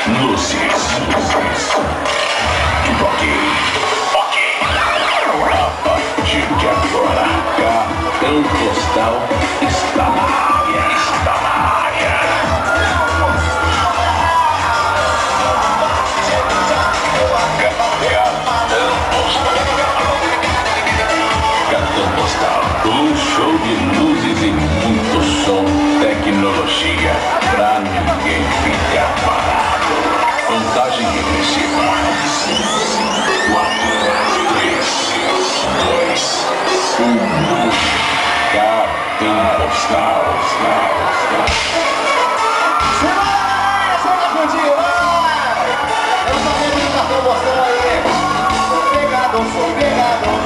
Luzes. Ok. A partir de agora, cartão postal está na área. Cartão postal. Um show de luzes e muito som, tecnologia, pra ninguém ficar parado. Contagem regressiva. 4, 3, 2, 1. Cartão postal. Chega contigo, vai! Eu só tenho um cartão postal aí. Sou pegador.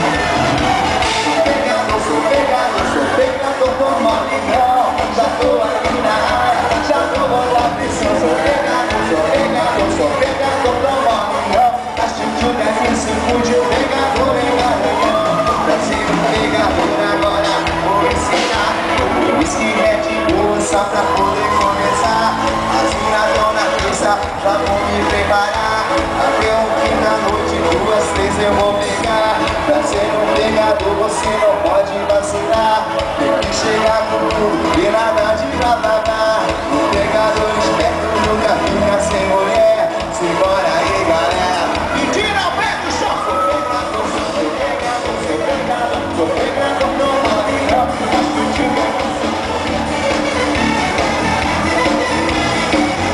Sou pegador, tô mole não. Já tô